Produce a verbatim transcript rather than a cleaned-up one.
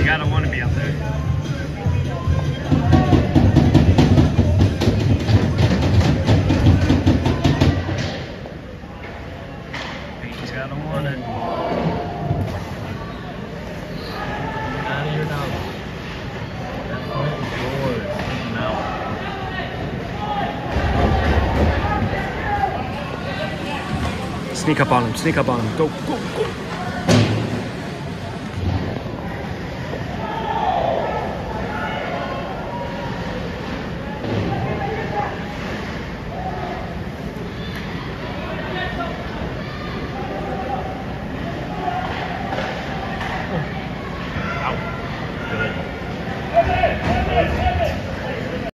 gotta want to be up there. He's gotta want it. Out of your nose. That point is yours. No. Sneak up on him. Sneak up on him. Go, go, go.